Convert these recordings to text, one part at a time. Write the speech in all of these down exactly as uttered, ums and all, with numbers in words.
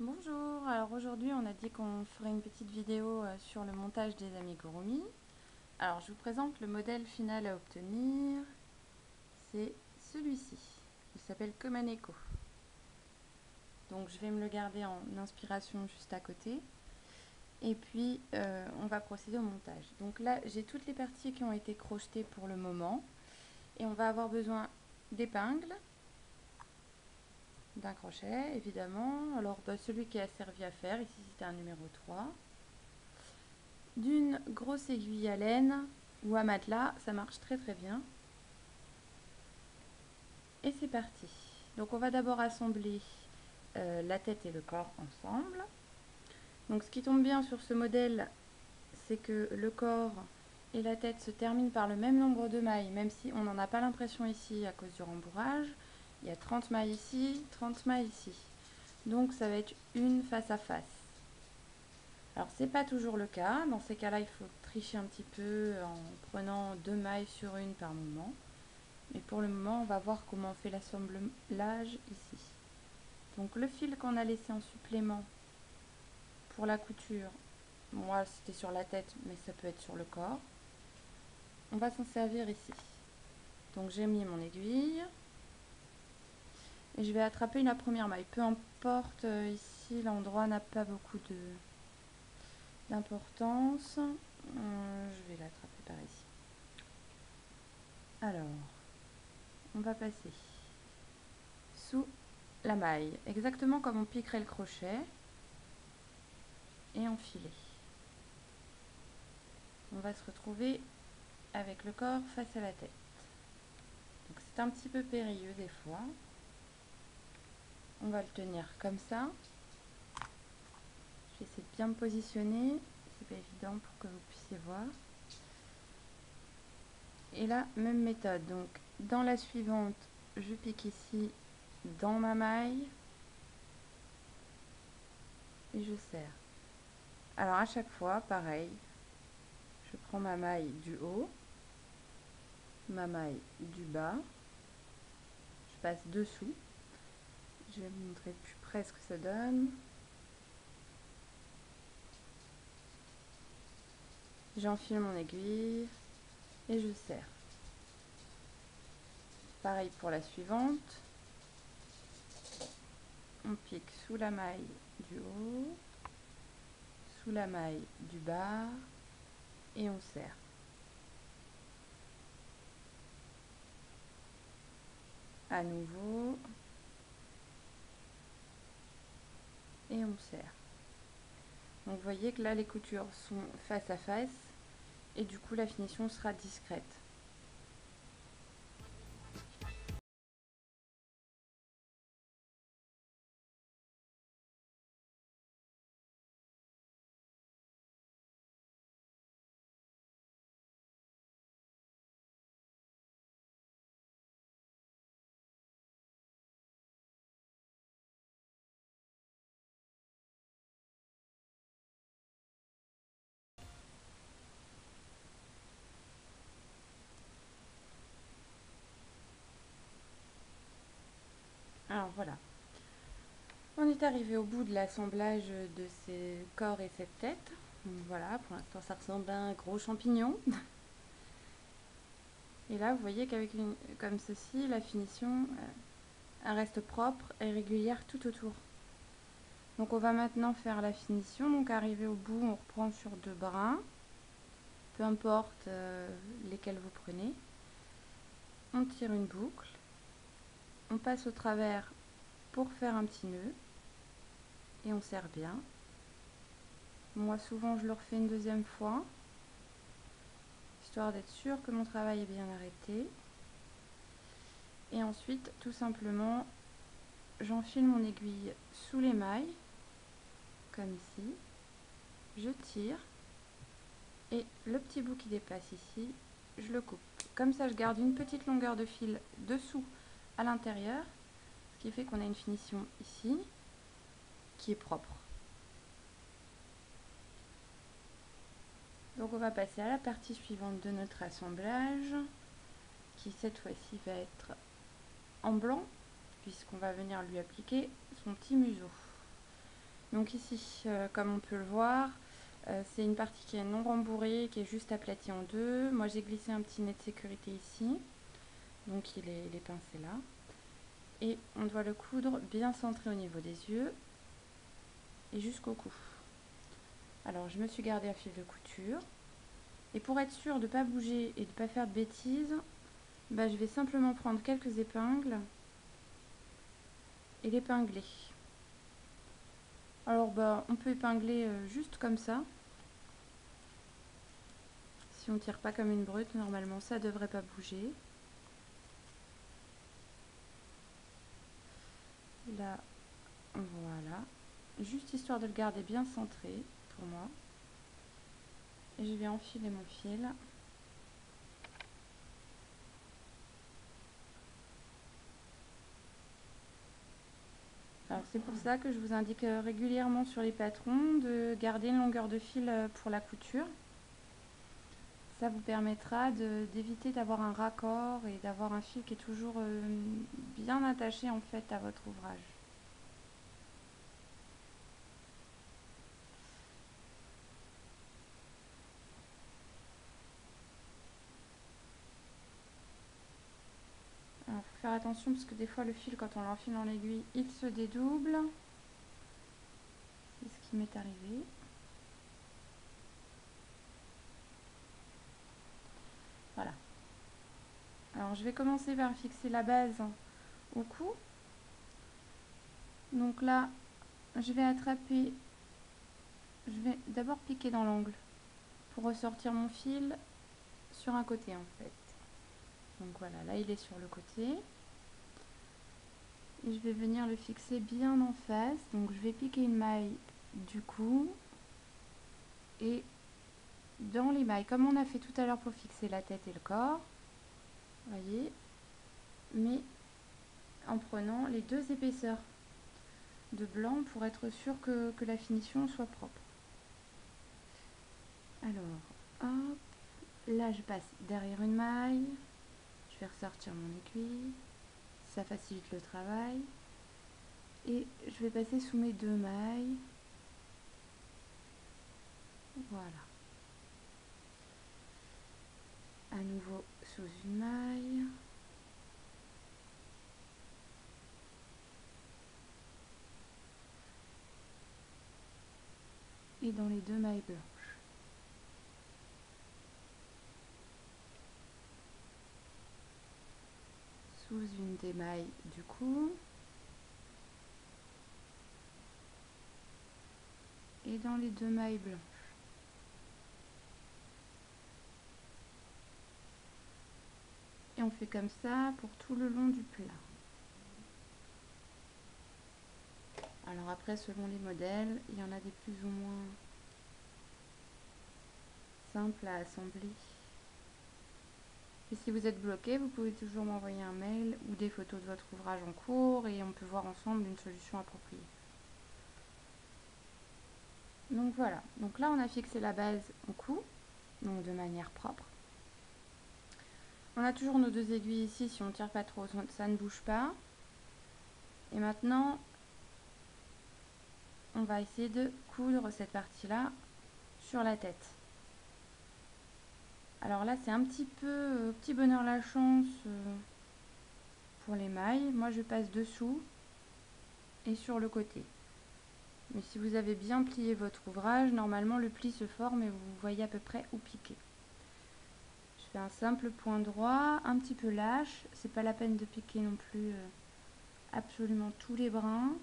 Bonjour, alors aujourd'hui on a dit qu'on ferait une petite vidéo euh, sur le montage des amigurumi. Alors je vous présente le modèle final à obtenir, c'est celui-ci, il s'appelle Komaneko. Donc je vais me le garder en inspiration juste à côté. Et puis euh, on va procéder au montage. Donc là j'ai toutes les parties qui ont été crochetées pour le moment. Et on va avoir besoin d'épingles, d'un crochet évidemment. Alors bah, celui qui a servi à faire, ici c'était un numéro trois. D'une grosse aiguille à laine ou à matelas, ça marche très très bien. Et c'est parti. Donc on va d'abord assembler euh, la tête et le corps ensemble. Donc ce qui tombe bien sur ce modèle, c'est que le corps et la tête se terminent par le même nombre de mailles, même si on n'en a pas l'impression ici à cause du rembourrage. Il y a trente mailles ici, trente mailles ici. Donc ça va être une face à face. Alors c'est pas toujours le cas, dans ces cas-là il faut tricher un petit peu en prenant deux mailles sur une par moment. Mais pour le moment on va voir comment on fait l'assemblage ici. Donc le fil qu'on a laissé en supplément pour la couture, moi c'était sur la tête mais ça peut être sur le corps. On va s'en servir ici. Donc j'ai mis mon aiguille et je vais attraper la première maille. Peu importe, ici l'endroit n'a pas beaucoup de d'importance. Euh, je vais l'attraper par ici. Alors, on va passer sous la maille, exactement comme on piquerait le crochet, et enfiler. On va se retrouver avec le corps face à la tête. Donc c'est un petit peu périlleux des fois. On va le tenir comme ça. Je vais essayer de bien me positionner. C'est pas évident pour que vous puissiez voir. Et là, même méthode. Donc dans la suivante, je pique ici dans ma maille et je serre. Alors à chaque fois, pareil, je prends ma maille du haut, ma maille du bas, je passe dessous. Je vais vous montrer de plus près ce que ça donne. J'enfile mon aiguille et je serre. Pareil pour la suivante. On pique sous la maille du haut, sous la maille du bas et on serre. À nouveau. Et on serre. Donc vous voyez que là les coutures sont face à face et du coup la finition sera discrète. Alors voilà. On est arrivé au bout de l'assemblage de ces corps et cette tête. Donc voilà, pour l'instant ça ressemble à un gros champignon. Et là vous voyez qu'avec une comme ceci, la finition elle reste propre et régulière tout autour. Donc on va maintenant faire la finition. Donc arrivé au bout, on reprend sur deux brins, peu importe euh, lesquels vous prenez. On tire une boucle, on passe au travers pour faire un petit nœud et on serre bien. Moi souvent je le refais une deuxième fois, histoire d'être sûr que mon travail est bien arrêté. Et ensuite tout simplement j'enfile mon aiguille sous les mailles, comme ici, je tire et le petit bout qui dépasse ici, je le coupe. Comme ça je garde une petite longueur de fil dessous à l'intérieur, ce qui fait qu'on a une finition ici qui est propre. Donc on va passer à la partie suivante de notre assemblage, qui cette fois-ci va être en blanc, puisqu'on va venir lui appliquer son petit museau. Donc ici, euh, comme on peut le voir, euh, c'est une partie qui est non rembourrée, qui est juste aplatie en deux. Moi j'ai glissé un petit nez de sécurité ici, donc il est, il est pincé là. Et on doit le coudre bien centré au niveau des yeux et jusqu'au cou. Alors je me suis gardé un fil de couture. Et pour être sûr de ne pas bouger et de ne pas faire de bêtises, bah, je vais simplement prendre quelques épingles et l'épingler. Alors bah, on peut épingler euh, juste comme ça. Si on ne tire pas comme une brute, normalement ça ne devrait pas bouger. Là, voilà. Juste histoire de le garder bien centré pour moi. Et je vais enfiler mon fil. Alors c'est pour ça que je vous indique régulièrement sur les patrons de garder une longueur de fil pour la couture. Ça vous permettra d'éviter d'avoir un raccord et d'avoir un fil qui est toujours euh, bien attaché en fait à votre ouvrage. Alors il faut faire attention parce que des fois le fil quand on l'enfile dans l'aiguille il se dédouble. C'est ce qui m'est arrivé. Voilà. Alors je vais commencer par fixer la base au cou. Donc là je vais attraper, je vais d'abord piquer dans l'angle pour ressortir mon fil sur un côté en fait. Donc voilà, là il est sur le côté. Et je vais venir le fixer bien en face. Donc je vais piquer une maille du cou et dans les mailles, comme on a fait tout à l'heure pour fixer la tête et le corps, voyez, mais en prenant les deux épaisseurs de blanc pour être sûr que, que la finition soit propre. Alors, hop, là je passe derrière une maille, je vais ressortir mon aiguille, ça facilite le travail, et je vais passer sous mes deux mailles, voilà. À nouveau sous une maille. Et dans les deux mailles blanches. Sous une des mailles du cou. Et dans les deux mailles blanches. Et on fait comme ça pour tout le long du plat. Alors après, selon les modèles, il y en a des plus ou moins simples à assembler. Et si vous êtes bloqué, vous pouvez toujours m'envoyer un mail ou des photos de votre ouvrage en cours et on peut voir ensemble une solution appropriée. Donc voilà, donc là on a fixé la base au cou, donc de manière propre. On a toujours nos deux aiguilles ici, si on ne tire pas trop, ça ne bouge pas. Et maintenant, on va essayer de coudre cette partie-là sur la tête. Alors là, c'est un petit peu euh, petit bonheur la chance euh, pour les mailles. Moi, je passe dessous et sur le côté. Mais si vous avez bien plié votre ouvrage, normalement le pli se forme et vous voyez à peu près où piquer. Je fais un simple point droit, un petit peu lâche. C'est pas la peine de piquer non plus euh, absolument tous les brins.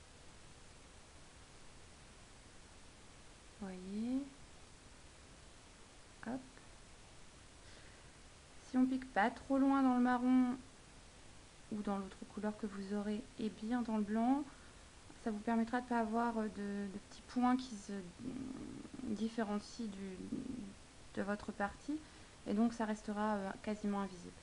Voyez. Hop. Si on pique pas trop loin dans le marron ou dans l'autre couleur que vous aurez et bien dans le blanc, ça vous permettra de ne pas avoir de, de petits points qui se différencient du, de votre partie et donc ça restera quasiment invisible.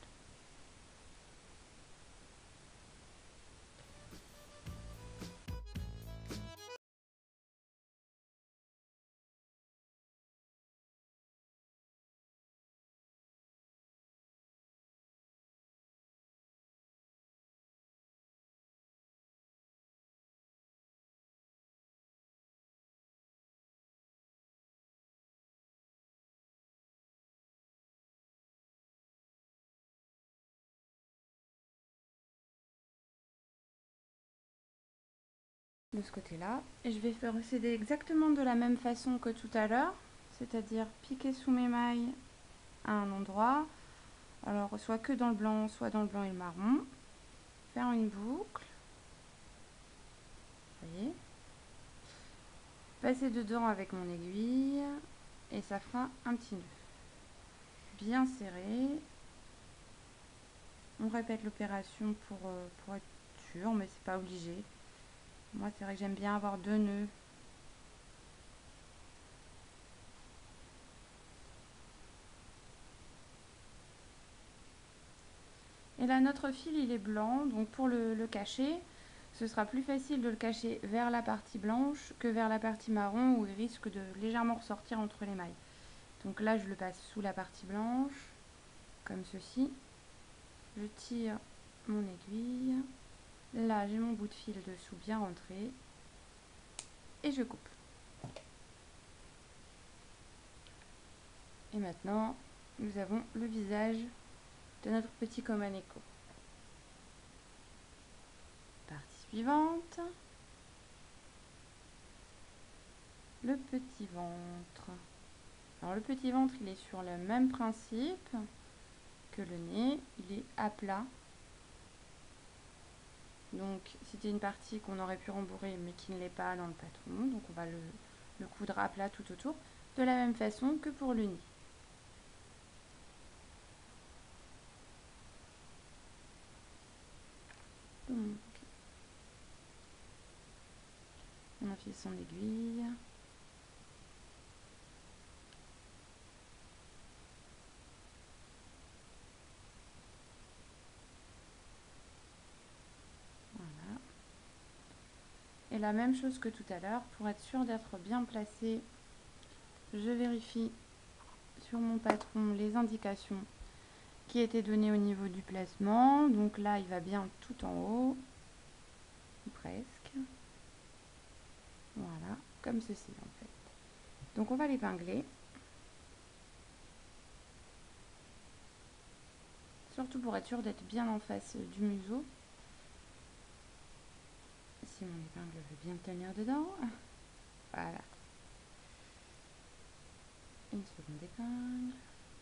de ce côté-là. Et je vais procéder exactement de la même façon que tout à l'heure, c'est-à-dire piquer sous mes mailles à un endroit, alors soit que dans le blanc, soit dans le blanc et le marron, faire une boucle, vous voyez, passer dedans avec mon aiguille, et ça fera un petit nœud. Bien serré. On répète l'opération pour, euh, pour être sûr, mais c'est pas obligé. Moi, c'est vrai que j'aime bien avoir deux nœuds. Et là, notre fil, il est blanc, donc pour le, le cacher, ce sera plus facile de le cacher vers la partie blanche que vers la partie marron, où il risque de légèrement ressortir entre les mailles. Donc là, je le passe sous la partie blanche, comme ceci. Je tire mon aiguille. Là, j'ai mon bout de fil dessous bien rentré. Et je coupe. Et maintenant, nous avons le visage de notre petit Common Echo. Partie suivante. Le petit ventre. Alors le petit ventre, il est sur le même principe que le nez. Il est à plat. Donc c'était une partie qu'on aurait pu rembourrer mais qui ne l'est pas dans le patron. Donc on va le, le coudre à plat tout autour. De la même façon que pour le nez. Donc, on enfile son aiguille. Voilà. Et la même chose que tout à l'heure, pour être sûr d'être bien placé, je vérifie sur mon patron les indications qui étaient données au niveau du placement. Donc là, il va bien tout en haut, ou presque. Voilà, comme ceci en fait. Donc on va l'épingler. Surtout pour être sûr d'être bien en face du museau. Si mon épingle veut bien tenir dedans. Voilà. Une seconde épingle.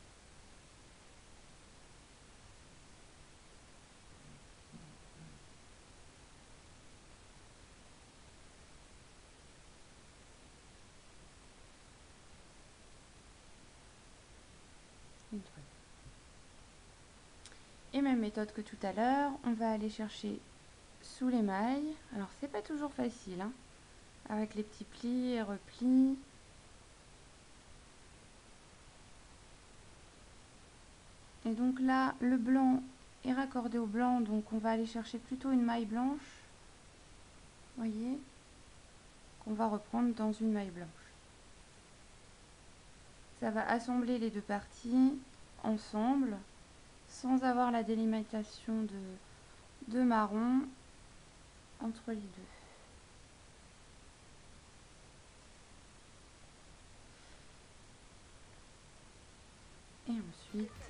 Une troisième. Et même méthode que tout à l'heure, on va aller chercher sous les mailles. Alors c'est pas toujours facile, hein, avec les petits plis et replis. Et donc là, le blanc est raccordé au blanc, donc on va aller chercher plutôt une maille blanche. Vous voyez, qu'on va reprendre dans une maille blanche. Ça va assembler les deux parties ensemble, sans avoir la délimitation de, de marron entre les deux. Et ensuite,